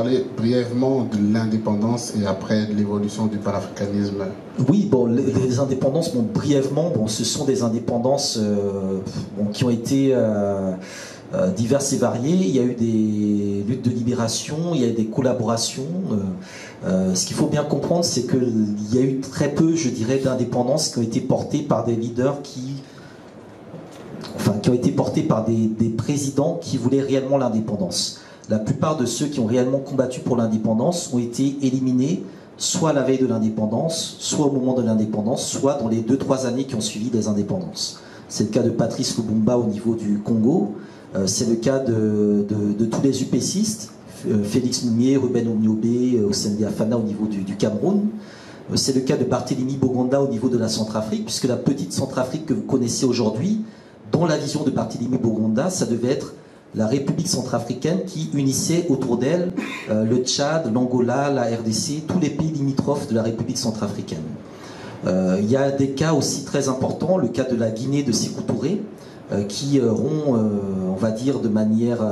parler brièvement de l'indépendance et après de l'évolution du panafricanisme? Oui, bon, les indépendances, bon, brièvement, bon, ce sont des indépendances bon, qui ont été diverses et variées. Il y a eu des luttes de libération, il y a eu des collaborations. Ce qu'il faut bien comprendre, c'est qu'il y a eu très peu, je dirais, d'indépendances qui ont été portées par des leaders qui ont été portés par des présidents qui voulaient réellement l'indépendance. La plupart de ceux qui ont réellement combattu pour l'indépendance ont été éliminés, soit à la veille de l'indépendance, soit au moment de l'indépendance, soit dans les 2-3 années qui ont suivi les indépendances. C'est le cas de Patrice Lumumba au niveau du Congo, c'est le cas de tous les UPCistes, Félix Moumié, Ruben Omniobé, Hossein Diafana au niveau du Cameroun. C'est le cas de Barthélemy Boganda au niveau de la Centrafrique, puisque la petite Centrafrique que vous connaissez aujourd'hui, dans la vision de Barthélemy Boganda, ça devait être la République centrafricaine qui unissait autour d'elle le Tchad, l'Angola, la RDC, tous les pays limitrophes de la République centrafricaine. Il y a des cas aussi très importants, le cas de la Guinée de Sékou Touré, qui rompt, on va dire, de manière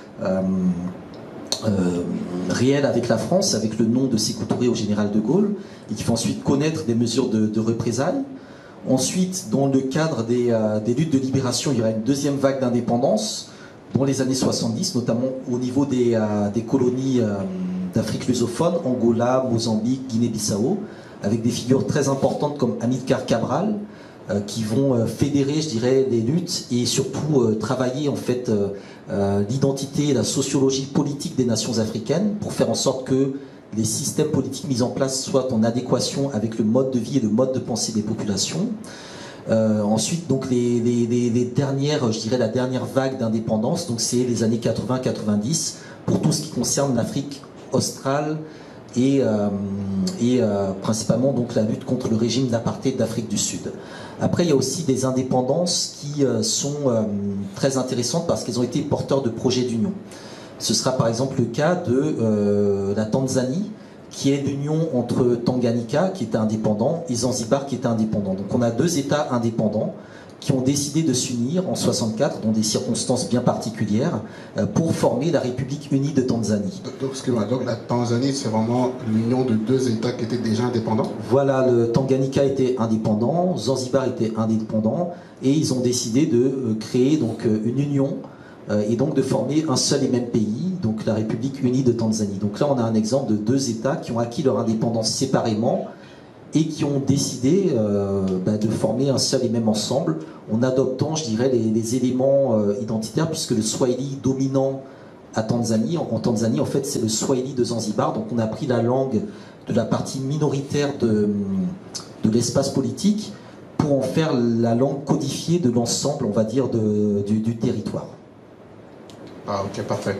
réelle avec la France, avec le nom de Sékou Touré au général de Gaulle, et qui fait ensuite connaître des mesures de représailles. Ensuite, dans le cadre des luttes de libération, il y aura une deuxième vague d'indépendance dans les années 70, notamment au niveau des colonies d'Afrique lusophone, Angola, Mozambique, Guinée-Bissau, avec des figures très importantes comme Amilcar Cabral, qui vont fédérer, je dirais, les luttes et surtout travailler en fait l'identité et la sociologie politique des nations africaines pour faire en sorte que les systèmes politiques mis en place soient en adéquation avec le mode de vie et le mode de pensée des populations. Ensuite, donc les dernières, je dirais la dernière vague d'indépendance, donc c'est les années 80-90 pour tout ce qui concerne l'Afrique australe et principalement donc la lutte contre le régime d'apartheid d'Afrique du Sud. Après, il y a aussi des indépendances qui sont très intéressantes parce qu'elles ont été porteurs de projets d'union. Ce sera par exemple le cas de la Tanzanie, qui est l'union entre Tanganyika, qui était indépendant, et Zanzibar, qui était indépendant. Donc on a deux États indépendants qui ont décidé de s'unir en 64, dans des circonstances bien particulières, pour former la République unie de Tanzanie. Donc la Tanzanie, c'est vraiment l'union de deux États qui étaient déjà indépendants? Voilà, le Tanganyika était indépendant, Zanzibar était indépendant, et ils ont décidé de créer donc une union et donc de former un seul et même pays, donc la République unie de Tanzanie. Donc là, on a un exemple de deux États qui ont acquis leur indépendance séparément et qui ont décidé de former un seul et même ensemble en adoptant, je dirais, les éléments identitaires, puisque le Swahili dominant en Tanzanie, en fait, c'est le Swahili de Zanzibar. Donc on a pris la langue de la partie minoritaire de l'espace politique pour en faire la langue codifiée de l'ensemble, on va dire, du territoire. Ah, ok, parfait.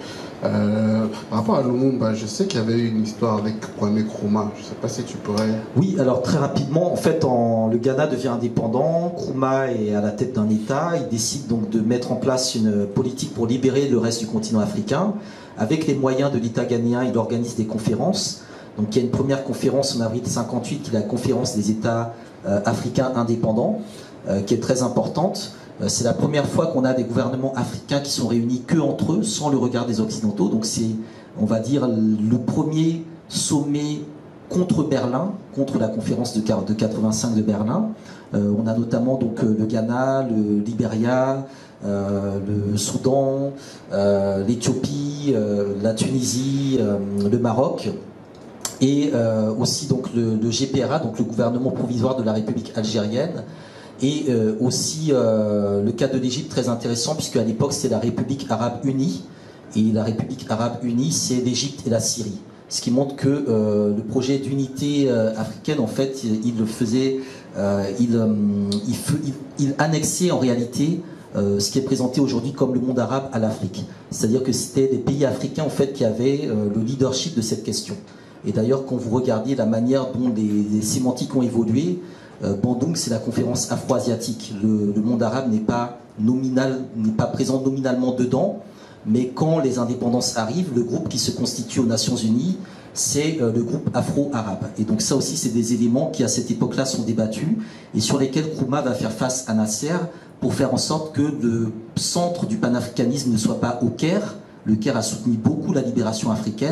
Par rapport à Lumumba, je sais qu'il y avait eu une histoire avec Kwame Nkrumah. Je ne sais pas si tu pourrais... Oui, alors très rapidement, en fait, le Ghana devient indépendant, Nkrumah est à la tête d'un État, il décide donc de mettre en place une politique pour libérer le reste du continent africain. Avec les moyens de l'État ghanéen, il organise des conférences. Donc il y a une première conférence en avril 58, qui est la conférence des États africains indépendants, qui est très importante. C'est la première fois qu'on a des gouvernements africains qui sont réunis que entre eux, sans le regard des Occidentaux. Donc c'est, on va dire, le premier sommet contre Berlin, contre la conférence de 85 de Berlin. On a notamment donc le Ghana, le Libéria, le Soudan, l'Éthiopie, la Tunisie, le Maroc. Et aussi donc le GPRA, donc le gouvernement provisoire de la République algérienne. Et aussi le cas de l'Égypte, très intéressant, puisque à l'époque c'est la République arabe unie, et la République arabe unie c'est l'Égypte et la Syrie. Ce qui montre que le projet d'unité africaine, en fait, il annexait en réalité ce qui est présenté aujourd'hui comme le monde arabe à l'Afrique. C'est-à-dire que c'était des pays africains en fait qui avaient le leadership de cette question. Et d'ailleurs, quand vous regardez la manière dont les sémantiques ont évolué, Bandung, c'est la conférence afro-asiatique. Le monde arabe n'est pas présent nominalement dedans, mais quand les indépendances arrivent, le groupe qui se constitue aux Nations Unies, c'est le groupe afro-arabe. Et donc ça aussi, c'est des éléments qui, à cette époque-là, sont débattus et sur lesquels Nkrumah va faire face à Nasser pour faire en sorte que le centre du panafricanisme ne soit pas au Caire. Le Caire a soutenu beaucoup la libération africaine,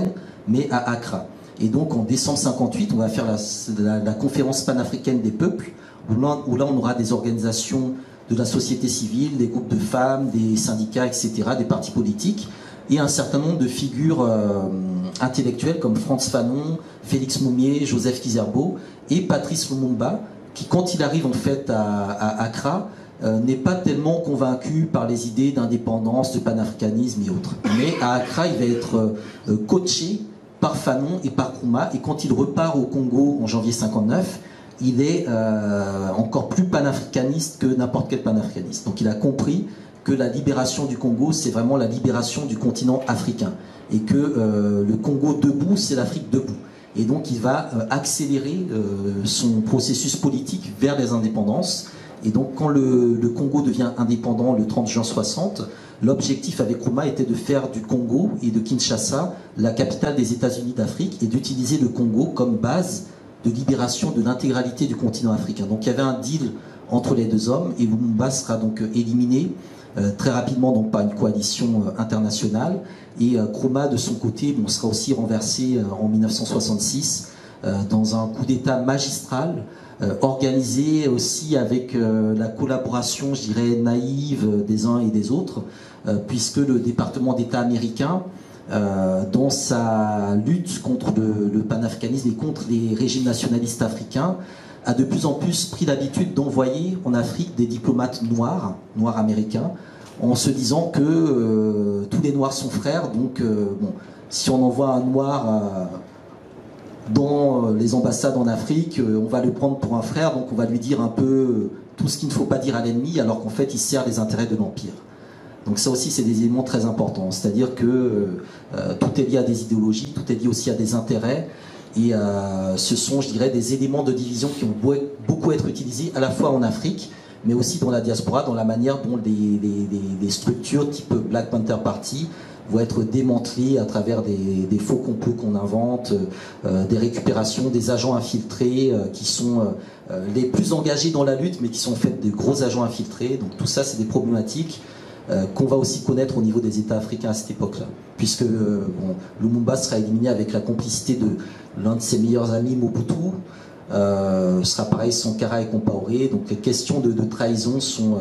mais à Accra. Et donc en décembre 58, on va faire la conférence panafricaine des peuples, où là on aura des organisations de la société civile, des groupes de femmes, des syndicats, etc., des partis politiques, et un certain nombre de figures intellectuelles comme Frantz Fanon, Félix Moumié, Joseph Kizerbo et Patrice Lumumba, qui quand il arrive en fait à Accra, n'est pas tellement convaincu par les idées d'indépendance, de panafricanisme et autres. Mais à Accra, il va être coaché par Fanon et par Nkrumah, et quand il repart au Congo en janvier 59, il est encore plus panafricaniste que n'importe quel panafricaniste. Donc il a compris que la libération du Congo, c'est vraiment la libération du continent africain, et que le Congo debout, c'est l'Afrique debout. Et donc il va accélérer son processus politique vers les indépendances. Et donc quand le Congo devient indépendant le 30 juin 60, l'objectif avec Nkrumah était de faire du Congo et de Kinshasa la capitale des États-Unis d'Afrique, et d'utiliser le Congo comme base de libération de l'intégralité du continent africain. Donc il y avait un deal entre les deux hommes, et Lumumba sera donc éliminé très rapidement donc par une coalition internationale, et Nkrumah de son côté sera aussi renversé en 1966 dans un coup d'État magistral, organisé aussi avec la collaboration, je dirais, naïve des uns et des autres, puisque le département d'État américain, dans sa lutte contre le panafricanisme et contre les régimes nationalistes africains, a de plus en plus pris l'habitude d'envoyer en Afrique des diplomates noirs américains, en se disant que tous les noirs sont frères, donc bon, si on envoie un noir dans les ambassades en Afrique, on va le prendre pour un frère, donc on va lui dire un peu tout ce qu'il ne faut pas dire à l'ennemi, alors qu'en fait il sert les intérêts de l'Empire. Donc ça aussi c'est des éléments très importants, c'est-à-dire que tout est lié à des idéologies, tout est lié aussi à des intérêts, et ce sont, je dirais, des éléments de division qui ont beaucoup être utilisés à la fois en Afrique, mais aussi dans la diaspora, dans la manière dont les structures type Black Panther Party vont être démantelées à travers des faux complots qu'on invente, des récupérations, des agents infiltrés qui sont les plus engagés dans la lutte, mais qui sont en fait des gros agents infiltrés. Donc tout ça, c'est des problématiques qu'on va aussi connaître au niveau des États africains à cette époque-là, puisque Lumumba sera éliminé avec la complicité de l'un de ses meilleurs amis, Mobutu. Sera pareil Sankara et Compaoré. Donc les questions de trahison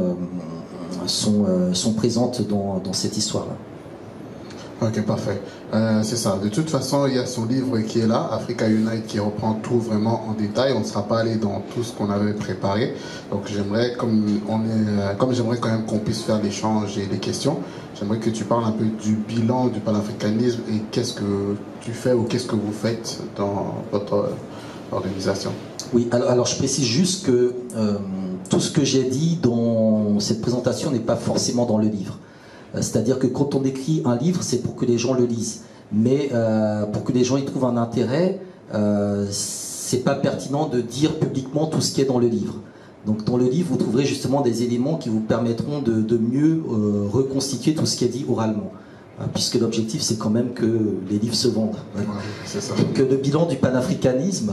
sont présentes dans cette histoire-là. Ok, parfait. C'est ça. De toute façon, il y a son livre qui est là, Africa Unite, qui reprend tout vraiment en détail. On ne sera pas allé dans tout ce qu'on avait préparé. Donc j'aimerais, comme j'aimerais quand même qu'on puisse faire l'échange et les questions, j'aimerais que tu parles un peu du bilan du panafricanisme et qu'est-ce que tu fais ou qu'est-ce que vous faites dans votre organisation. Oui, alors je précise juste que tout ce que j'ai dit dans cette présentation n'est pas forcément dans le livre. C'est-à-dire que quand on écrit un livre, c'est pour que les gens le lisent. Mais pour que les gens y trouvent un intérêt, c'est pas pertinent de dire publiquement tout ce qui est dans le livre. Donc dans le livre, vous trouverez justement des éléments qui vous permettront de mieux reconstituer tout ce qui est dit oralement. Puisque l'objectif, c'est quand même que les livres se vendent. Ouais, c'est ça. Donc le bilan du panafricanisme,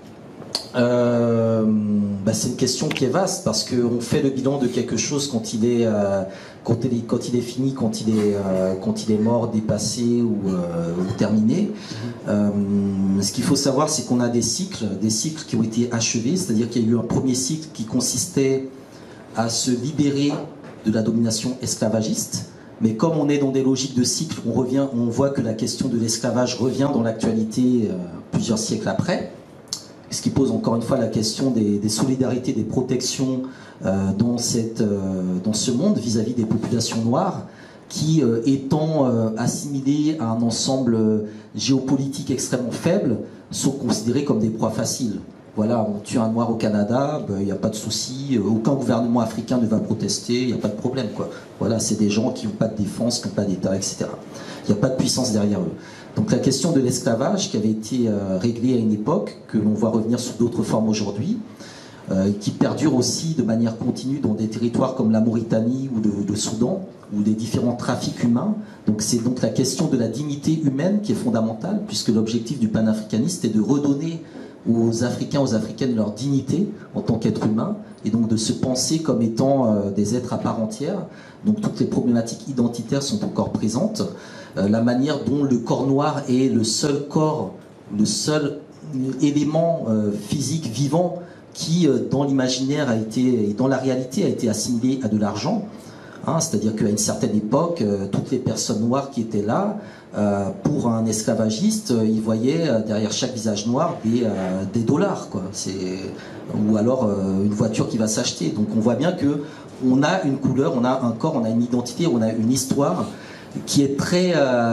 c'est une question qui est vaste, parce qu'on fait le bilan de quelque chose quand il est fini, quand il est mort, dépassé ou terminé. Ce qu'il faut savoir, c'est qu'on a des cycles qui ont été achevés, c'est-à-dire qu'il y a eu un premier cycle qui consistait à se libérer de la domination esclavagiste. Mais comme on est dans des logiques de cycle, on voit que la question de l'esclavage revient dans l'actualité plusieurs siècles après. Ce qui pose encore une fois la question des solidarités, des protections dans ce monde vis-à-vis des populations noires qui, étant assimilées à un ensemble géopolitique extrêmement faible, sont considérées comme des proies faciles. Voilà, on tue un noir au Canada, il n'y a pas de souci, aucun gouvernement africain ne va protester, il n'y a pas de problème, quoi. Voilà, c'est des gens qui n'ont pas de défense, qui n'ont pas d'État, etc. Il n'y a pas de puissance derrière eux. Donc la question de l'esclavage, qui avait été réglée à une époque, que l'on voit revenir sous d'autres formes aujourd'hui, qui perdure aussi de manière continue dans des territoires comme la Mauritanie ou le Soudan, ou des différents trafics humains. Donc c'est donc la question de la dignité humaine qui est fondamentale, puisque l'objectif du panafricaniste est de redonner aux Africains, aux Africaines leur dignité en tant qu'êtres humains, et donc de se penser comme étant des êtres à part entière. Donc toutes les problématiques identitaires sont encore présentes. la manière dont le corps noir est le seul corps, le seul élément physique vivant qui, dans l'imaginaire et dans la réalité, a été assimilé à de l'argent. Hein, c'est-à-dire qu'à une certaine époque, toutes les personnes noires qui étaient là, pour un esclavagiste, ils voyaient derrière chaque visage noir des dollars, quoi. Ou alors une voiture qui va s'acheter. Donc on voit bien que on a une couleur, on a un corps, on a une identité, on a une histoire qui est très,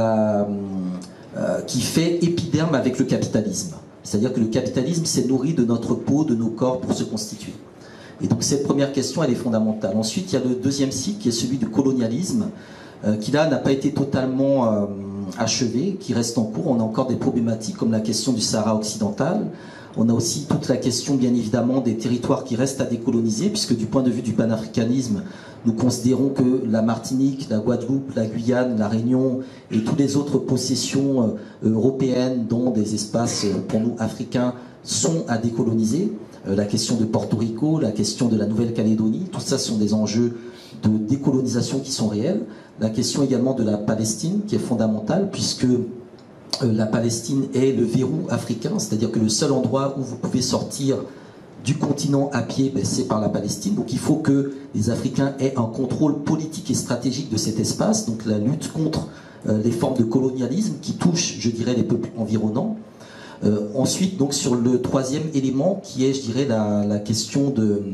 qui fait épiderme avec le capitalisme. C'est-à-dire que le capitalisme s'est nourri de notre peau, de nos corps pour se constituer. Et donc cette première question, elle est fondamentale. Ensuite, il y a le deuxième cycle qui est celui du colonialisme, qui là n'a pas été totalement achevé, qui reste en cours. On a encore des problématiques comme la question du Sahara occidental. On a aussi toute la question, bien évidemment, des territoires qui restent à décoloniser, puisque du point de vue du panafricanisme, nous considérons que la Martinique, la Guadeloupe, la Guyane, la Réunion et toutes les autres possessions européennes, dont des espaces pour nous africains, sont à décoloniser. La question de Porto Rico, la question de la Nouvelle-Calédonie, tout ça sont des enjeux de décolonisation qui sont réels. La question également de la Palestine, qui est fondamentale, puisque la Palestine est le verrou africain, c'est-à-dire que le seul endroit où vous pouvez sortir du continent à pied, c'est par la Palestine. Donc il faut que les Africains aient un contrôle politique et stratégique de cet espace, donc la lutte contre les formes de colonialisme qui touchent, je dirais, les peuples environnants. Ensuite, donc sur le troisième élément, qui est, je dirais, la question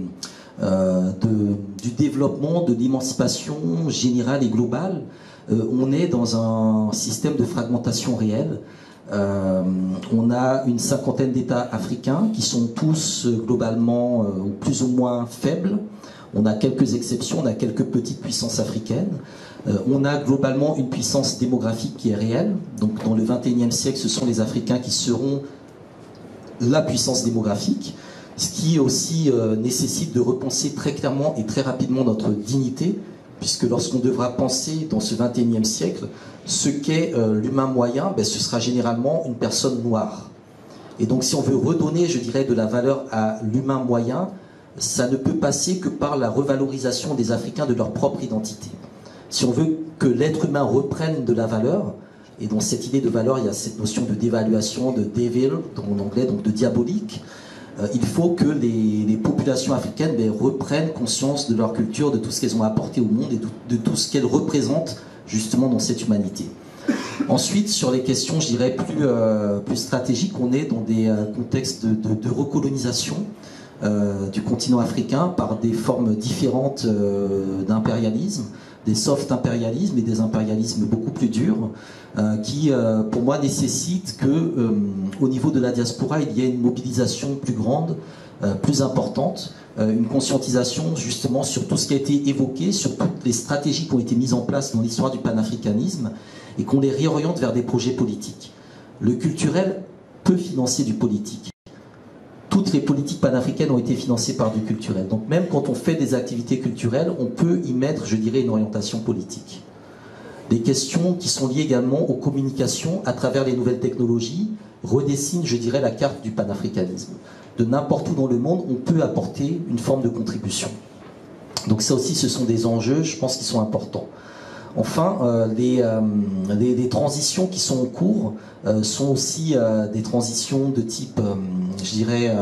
du développement, de l'émancipation générale et globale, on est dans un système de fragmentation réelle. On a une cinquantaine d'États africains qui sont tous globalement plus ou moins faibles. On a quelques exceptions, on a quelques petites puissances africaines. On a globalement une puissance démographique qui est réelle. Donc dans le XXIe siècle, ce sont les Africains qui seront la puissance démographique, ce qui aussi nécessite de repenser très clairement et très rapidement notre dignité, puisque lorsqu'on devra penser dans ce XXIe siècle ce qu'est l'humain moyen, ce sera généralement une personne noire. Et donc si on veut redonner, je dirais, de la valeur à l'humain moyen, ça ne peut passer que par la revalorisation des Africains de leur propre identité. Si on veut que l'être humain reprenne de la valeur, et dans cette idée de valeur, il y a cette notion de dévaluation, de devil, en anglais, donc de diabolique, il faut que les populations africaines reprennent conscience de leur culture, de tout ce qu'elles ont apporté au monde et de tout ce qu'elles représentent justement dans cette humanité. Ensuite, sur les questions, je dirais, plus stratégiques, on est dans des contextes de recolonisation du continent africain par des formes différentes d'impérialisme, des soft impérialismes et des impérialismes beaucoup plus durs, qui, pour moi, nécessitent que, au niveau de la diaspora, il y ait une mobilisation plus grande, plus importante, une conscientisation justement sur tout ce qui a été évoqué, sur toutes les stratégies qui ont été mises en place dans l'histoire du panafricanisme, et qu'on les réoriente vers des projets politiques. Le culturel peut financer du politique. Toutes les politiques panafricaines ont été financées par du culturel. Donc même quand on fait des activités culturelles, on peut y mettre, je dirais, une orientation politique. Des questions qui sont liées également aux communications à travers les nouvelles technologies redessinent, je dirais, la carte du panafricanisme. De n'importe où dans le monde, on peut apporter une forme de contribution. Donc ça aussi, ce sont des enjeux, je pense, qui sont importants. Enfin, les transitions qui sont en cours sont aussi des transitions de type, je dirais,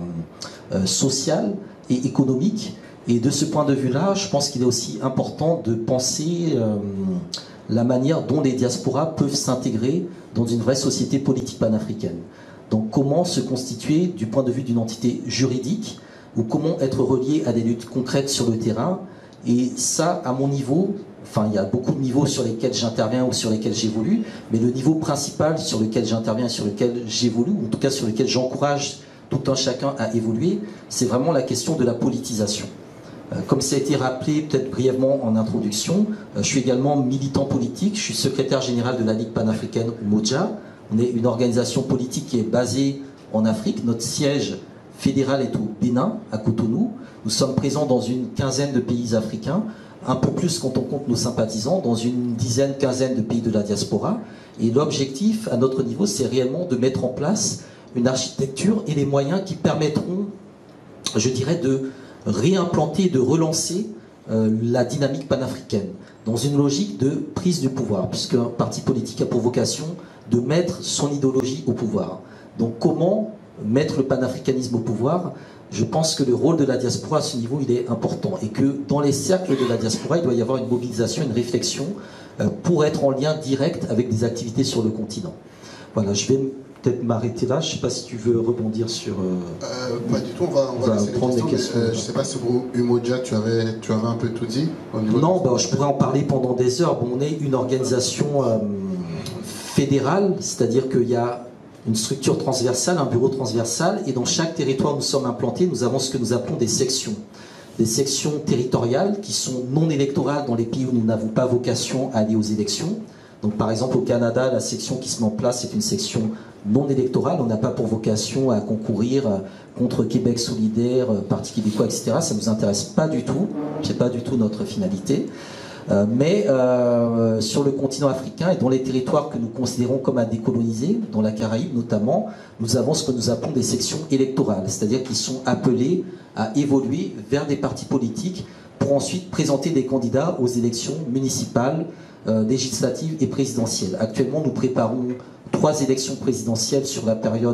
social et économique. Et de ce point de vue-là, je pense qu'il est aussi important de penser la manière dont les diasporas peuvent s'intégrer dans une vraie société politique panafricaine. Donc comment se constituer du point de vue d'une entité juridique, ou comment être relié à des luttes concrètes sur le terrain. Et ça, à mon niveau, enfin il y a beaucoup de niveaux sur lesquels j'interviens ou sur lesquels j'évolue, mais le niveau principal sur lequel j'interviens et sur lequel j'évolue, ou en tout cas sur lequel j'encourage tout un chacun à évoluer, c'est vraiment la question de la politisation. Comme ça a été rappelé peut-être brièvement en introduction, je suis également militant politique, je suis secrétaire général de la Ligue panafricaine Umoja. On est une organisation politique qui est basée en Afrique. Notre siège fédéral est au Bénin, à Cotonou. Nous sommes présents dans une quinzaine de pays africains, un peu plus quand on compte nos sympathisants, dans une dizaine, quinzaine de pays de la diaspora. Et l'objectif, à notre niveau, c'est réellement de mettre en place une architecture et les moyens qui permettront, je dirais, de réimplanter, de relancer la dynamique panafricaine, dans une logique de prise du pouvoir, puisque un parti politique a pour vocation de mettre son idéologie au pouvoir. Donc comment mettre le panafricanisme au pouvoir? Je pense que le rôle de la diaspora à ce niveau, il est important, et que dans les cercles de la diaspora, il doit y avoir une mobilisation, une réflexion pour être en lien direct avec des activités sur le continent. Voilà, je vais peut-être m'arrêter là. Je ne sais pas si tu veux rebondir sur... Pas du tout, on va laisser prendre les questions. Je ne sais pas si Umoja, tu avais un peu tout dit au niveau Non, je pourrais en parler pendant des heures. Bon, on est une organisation fédérale, c'est-à-dire qu'il y a une structure transversale, un bureau transversal, et dans chaque territoire où nous sommes implantés, nous avons ce que nous appelons des sections. Des sections territoriales qui sont non électorales dans les pays où nous n'avons pas vocation à aller aux élections. Donc par exemple au Canada, la section qui se met en place est une section non électorale. On n'a pas pour vocation à concourir contre Québec solidaire, Parti québécois, etc. Ça ne nous intéresse pas du tout. C'est pas du tout notre finalité. Mais sur le continent africain et dans les territoires que nous considérons comme à décoloniser, dans la Caraïbe notamment, nous avons ce que nous appelons des sections électorales, c'est-à-dire qu'ils sont appelés à évoluer vers des partis politiques pour ensuite présenter des candidats aux élections municipales, législatives et présidentielles. Actuellement, nous préparons 3 élections présidentielles sur la période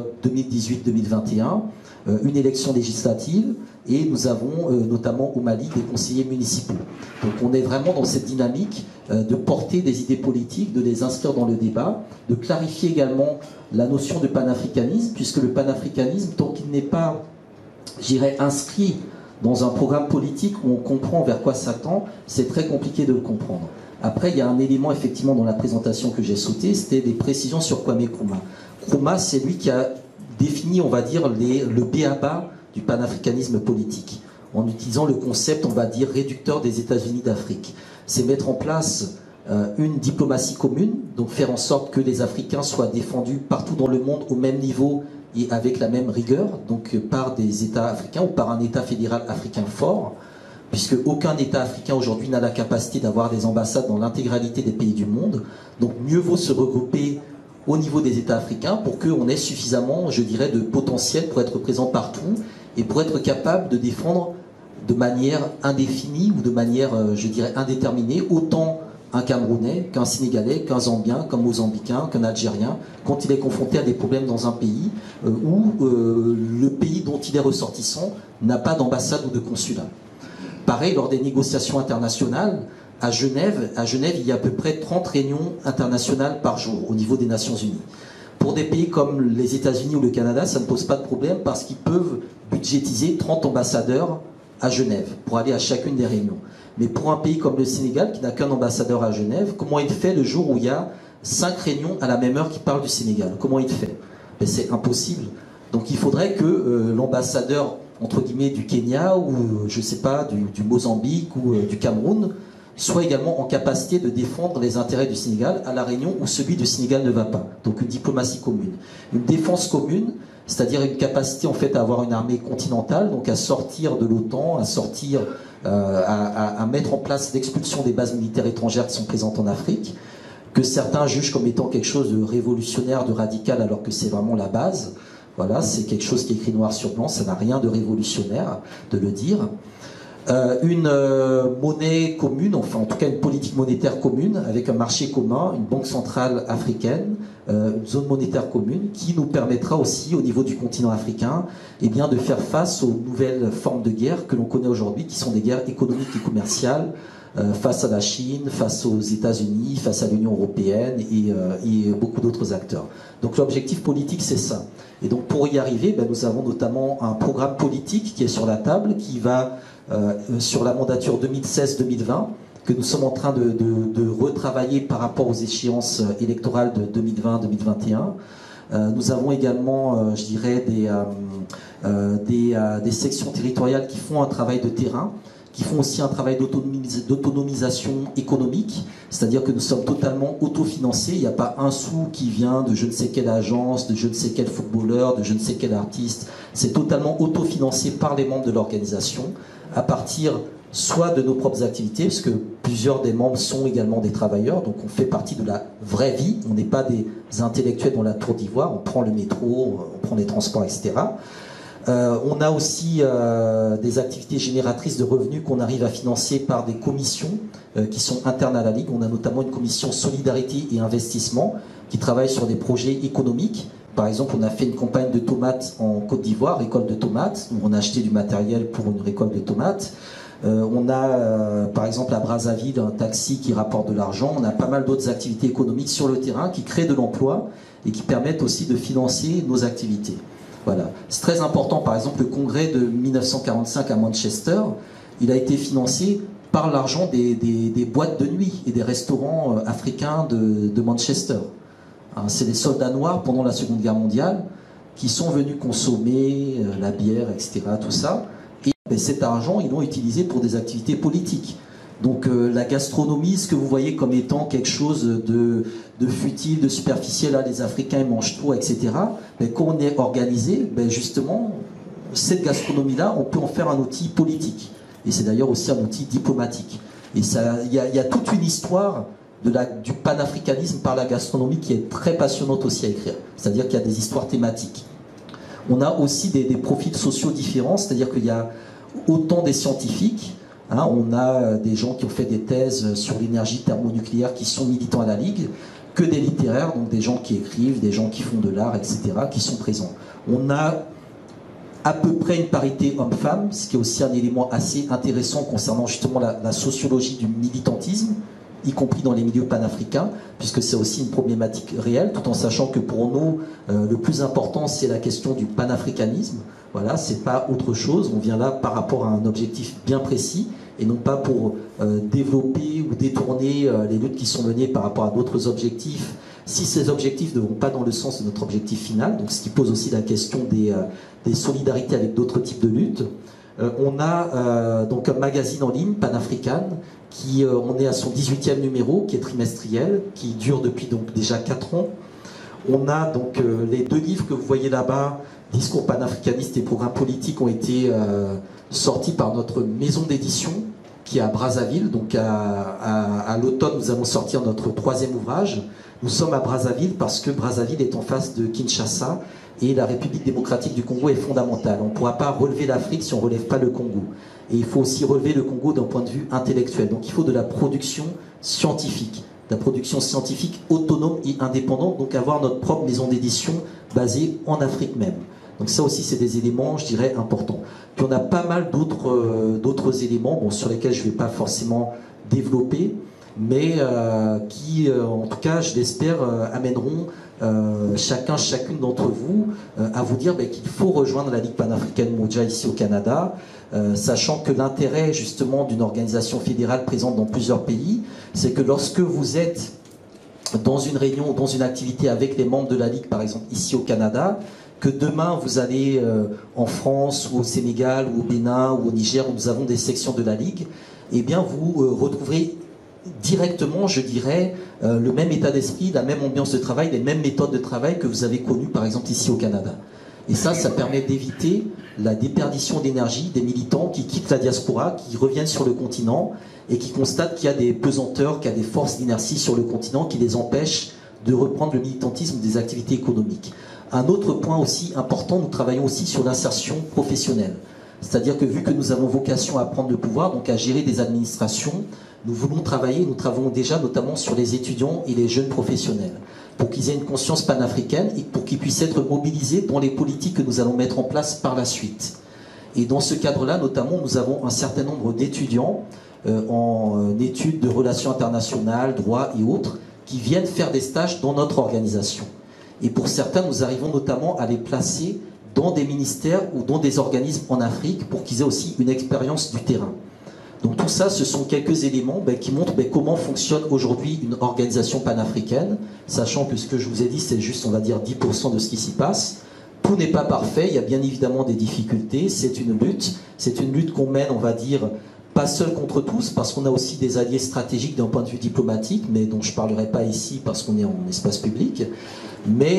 2018-2021, une élection législative, et nous avons notamment au Mali des conseillers municipaux. Donc on est vraiment dans cette dynamique de porter des idées politiques, de les inscrire dans le débat, de clarifier également la notion de panafricanisme, puisque le panafricanisme, tant qu'il n'est pas, j'irais, inscrit dans un programme politique où on comprend vers quoi ça tend, c'est très compliqué de le comprendre. Après, il y a un élément effectivement dans la présentation que j'ai sauté, c'était des précisions sur Kwame Nkrumah. Nkrumah, c'est lui qui a défini, on va dire, le b.a.-ba du panafricanisme politique, en utilisant le concept, on va dire, réducteur des États-Unis d'Afrique. C'est mettre en place une diplomatie commune, donc faire en sorte que les Africains soient défendus partout dans le monde au même niveau et avec la même rigueur, donc par des États africains ou par un État fédéral africain fort, puisque aucun État africain aujourd'hui n'a la capacité d'avoir des ambassades dans l'intégralité des pays du monde. Donc mieux vaut se regrouper au niveau des États africains pour qu'on ait suffisamment, je dirais, de potentiel pour être présent partout et pour être capable de défendre de manière indéfinie ou de manière, je dirais, indéterminée, autant un Camerounais qu'un Sénégalais, qu'un Zambien, qu'un Mozambicain, qu'un Algérien, quand il est confronté à des problèmes dans un pays où le pays dont il est ressortissant n'a pas d'ambassade ou de consulat. Pareil, lors des négociations internationales, à Genève, il y a à peu près 30 réunions internationales par jour au niveau des Nations Unies. Pour des pays comme les États-Unis ou le Canada, ça ne pose pas de problème parce qu'ils peuvent budgétiser 30 ambassadeurs à Genève pour aller à chacune des réunions. Mais pour un pays comme le Sénégal, qui n'a qu'un ambassadeur à Genève, comment il fait le jour où il y a 5 réunions à la même heure qui parlent du Sénégal? Comment il fait? C'est impossible. Donc il faudrait que l'ambassadeur, entre guillemets, du Kenya ou, je ne sais pas, du Mozambique ou du Cameroun, soit également en capacité de défendre les intérêts du Sénégal à la réunion où celui du Sénégal ne va pas. Donc une diplomatie commune. Une défense commune, c'est-à-dire une capacité en fait à avoir une armée continentale, donc à sortir de l'OTAN, à sortir, à mettre en place l'expulsion des bases militaires étrangères qui sont présentes en Afrique, que certains jugent comme étant quelque chose de révolutionnaire, de radical, alors que c'est vraiment la base. Voilà, c'est quelque chose qui est écrit noir sur blanc, ça n'a rien de révolutionnaire de le dire. Une monnaie commune, enfin en tout cas une politique monétaire commune, avec un marché commun, une banque centrale africaine, une zone monétaire commune, qui nous permettra aussi, au niveau du continent africain, eh bien, de faire face aux nouvelles formes de guerre que l'on connaît aujourd'hui, qui sont des guerres économiques et commerciales, face à la Chine, face aux États-Unis, face à l'Union européenne et beaucoup d'autres acteurs. Donc l'objectif politique, c'est ça. Et donc pour y arriver, ben, nous avons notamment un programme politique qui est sur la table, qui va sur la mandature 2016-2020, que nous sommes en train de retravailler par rapport aux échéances électorales de 2020-2021. Nous avons également, je dirais, des sections territoriales qui font un travail de terrain, qui font aussi un travail d'autonomisation économique, c'est-à-dire que nous sommes totalement autofinancés, il n'y a pas un sou qui vient de je ne sais quelle agence, de je ne sais quel footballeur, de je ne sais quel artiste, c'est totalement autofinancé par les membres de l'organisation, à partir soit de nos propres activités, parce que plusieurs des membres sont également des travailleurs, donc on fait partie de la vraie vie, on n'est pas des intellectuels dans la tour d'ivoire, on prend le métro, on prend les transports, etc., On a aussi des activités génératrices de revenus qu'on arrive à financer par des commissions qui sont internes à la Ligue. On a notamment une commission solidarité et investissement qui travaille sur des projets économiques. Par exemple, on a fait une campagne de tomates en Côte d'Ivoire, récolte de tomates. On a acheté du matériel pour une récolte de tomates. On a, par exemple, à Brazzaville, un taxi qui rapporte de l'argent. On a pas mal d'autres activités économiques sur le terrain qui créent de l'emploi et qui permettent aussi de financer nos activités. Voilà. C'est très important, par exemple, le congrès de 1945 à Manchester, il a été financé par l'argent des boîtes de nuit et des restaurants africains de Manchester. Hein, c'est les soldats noirs pendant la Seconde Guerre mondiale qui sont venus consommer la bière, etc., tout ça. Et cet argent, ils l'ont utilisé pour des activités politiques. Donc la gastronomie, ce que vous voyez comme étant quelque chose de futile, de superficiel, là les Africains ils mangent tout, etc. Mais quand on est organisé, ben justement, cette gastronomie-là, on peut en faire un outil politique. Et c'est d'ailleurs aussi un outil diplomatique. Et il y a toute une histoire du panafricanisme par la gastronomie qui est très passionnante aussi à écrire. C'est-à-dire qu'il y a des histoires thématiques. On a aussi des profils sociaux différents, c'est-à-dire qu'il y a autant des scientifiques. Hein, on a des gens qui ont fait des thèses sur l'énergie thermonucléaire qui sont militants à la Ligue, que des littéraires, donc des gens qui écrivent, des gens qui font de l'art, etc., qui sont présents. On a à peu près une parité homme-femme, ce qui est aussi un élément assez intéressant concernant justement la sociologie du militantisme, y compris dans les milieux panafricains, puisque c'est aussi une problématique réelle, tout en sachant que pour nous, le plus important, c'est la question du panafricanisme. Voilà, c'est pas autre chose. On vient là par rapport à un objectif bien précis, et non pas pour développer ou détourner les luttes qui sont menées par rapport à d'autres objectifs, si ces objectifs ne vont pas dans le sens de notre objectif final, donc ce qui pose aussi la question des solidarités avec d'autres types de luttes. On a donc un magazine en ligne, Panafrican, on est à son 18e numéro, qui est trimestriel, qui dure depuis donc déjà 4 ans. On a donc les 2 livres que vous voyez là-bas, Discours panafricanistes et programmes politiques, ont été sortis par notre maison d'édition, qui est à Brazzaville. Donc à l'automne, nous allons sortir notre 3e ouvrage. Nous sommes à Brazzaville parce que Brazzaville est en face de Kinshasa et la République démocratique du Congo est fondamentale. On ne pourra pas relever l'Afrique si on ne relève pas le Congo. Et il faut aussi relever le Congo d'un point de vue intellectuel. Donc il faut de la production scientifique, autonome et indépendante, donc avoir notre propre maison d'édition basée en Afrique même. Donc ça aussi, c'est des éléments, je dirais, importants. Puis on a pas mal d'autres éléments, bon, sur lesquels je ne vais pas forcément développer, mais qui, en tout cas, je l'espère, amèneront chacune d'entre vous à vous dire qu'il faut rejoindre la Ligue panafricaine Moudja ici au Canada, sachant que l'intérêt justement d'une organisation fédérale présente dans plusieurs pays, c'est que lorsque vous êtes dans une réunion, dans une activité avec les membres de la Ligue, par exemple ici au Canada, que demain vous allez en France ou au Sénégal ou au Bénin ou au Niger où nous avons des sections de la Ligue, eh bien vous retrouverez directement, je dirais, le même état d'esprit, la même ambiance de travail, les mêmes méthodes de travail que vous avez connues par exemple ici au Canada. Et ça permet d'éviter la déperdition d'énergie des militants qui quittent la diaspora, qui reviennent sur le continent et qui constatent qu'il y a des pesanteurs, qu'il y a des forces d'inertie sur le continent qui les empêchent de reprendre le militantisme des activités économiques. Un autre point aussi important, nous travaillons aussi sur l'insertion professionnelle. C'est-à-dire que vu que nous avons vocation à prendre le pouvoir, donc à gérer des administrations, nous travaillons déjà notamment sur les étudiants et les jeunes professionnels, pour qu'ils aient une conscience panafricaine et pour qu'ils puissent être mobilisés dans les politiques que nous allons mettre en place par la suite. Et dans ce cadre-là, notamment, nous avons un certain nombre d'étudiants en études de relations internationales, droit et autres, qui viennent faire des stages dans notre organisation. Et pour certains, nous arrivons notamment à les placer dans des ministères ou dans des organismes en Afrique pour qu'ils aient aussi une expérience du terrain. Donc tout ça, ce sont quelques éléments qui montrent comment fonctionne aujourd'hui une organisation panafricaine, sachant que ce que je vous ai dit, c'est juste, on va dire, 10% de ce qui s'y passe. Tout n'est pas parfait, il y a bien évidemment des difficultés, c'est une lutte qu'on mène, on va dire, pas seul contre tous, parce qu'on a aussi des alliés stratégiques d'un point de vue diplomatique, mais dont je ne parlerai pas ici parce qu'on est en espace public. Mais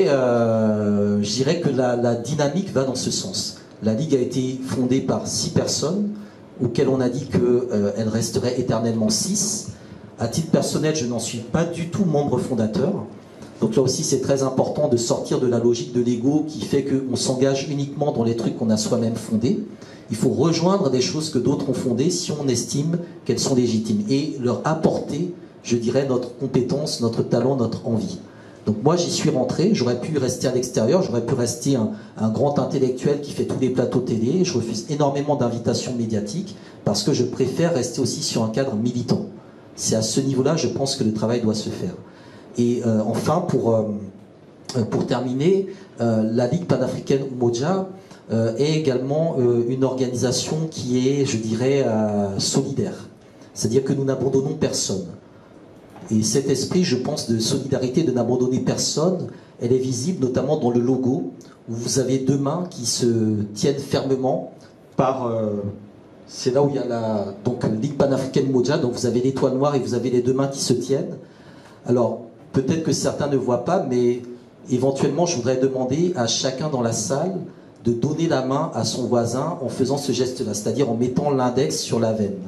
je dirais que la dynamique va dans ce sens. La Ligue a été fondée par 6 personnes, auxquelles on a dit qu'elle resterait éternellement 6. À titre personnel, je n'en suis pas du tout membre fondateur. Donc là aussi, c'est très important de sortir de la logique de l'ego qui fait qu'on s'engage uniquement dans les trucs qu'on a soi-même fondés. Il faut rejoindre des choses que d'autres ont fondées si on estime qu'elles sont légitimes et leur apporter, je dirais, notre compétence, notre talent, notre envie. Donc moi, j'y suis rentré, j'aurais pu rester à l'extérieur, j'aurais pu rester un grand intellectuel qui fait tous les plateaux télé. Je refuse énormément d'invitations médiatiques parce que je préfère rester aussi sur un cadre militant. C'est à ce niveau-là, je pense que le travail doit se faire. Et enfin, pour terminer, la Ligue panafricaine Umoja est également une organisation qui est, je dirais, solidaire. C'est-à-dire que nous n'abandonnons personne. Et cet esprit, je pense, de solidarité, de n'abandonner personne, elle est visible notamment dans le logo, où vous avez deux mains qui se tiennent fermement par... c'est là où il y a la Ligue panafricaine Umoja, donc vous avez l'étoile noire et vous avez les deux mains qui se tiennent. Alors, peut-être que certains ne voient pas, mais éventuellement, je voudrais demander à chacun dans la salle de donner la main à son voisin en faisant ce geste-là, c'est-à-dire en mettant l'index sur la veine.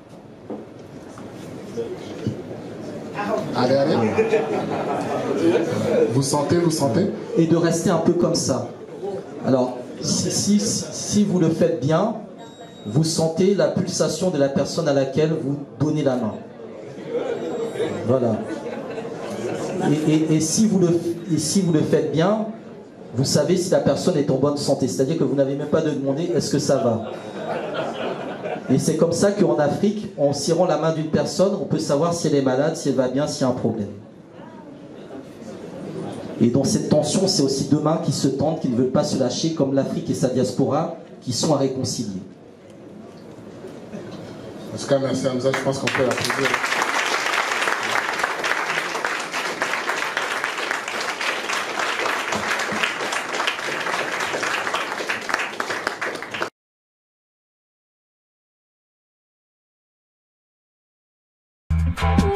Allez, allez. Vous sentez, vous sentez? Et de rester un peu comme ça. Alors, si vous le faites bien, vous sentez la pulsation de la personne à laquelle vous donnez la main. Voilà. Et si vous le faites bien, vous savez si la personne est en bonne santé. C'est-à-dire que vous n'avez même pas de demander est-ce que ça va. Et c'est comme ça qu'en Afrique, en serrant la main d'une personne, on peut savoir si elle est malade, si elle va bien, s'il y a un problème. Et dans cette tension, c'est aussi deux mains qui se tendent, qui ne veulent pas se lâcher, comme l'Afrique et sa diaspora, qui sont à réconcilier. En tout cas, merci Hamza, je pense qu'on peut l'applaudir. Oh,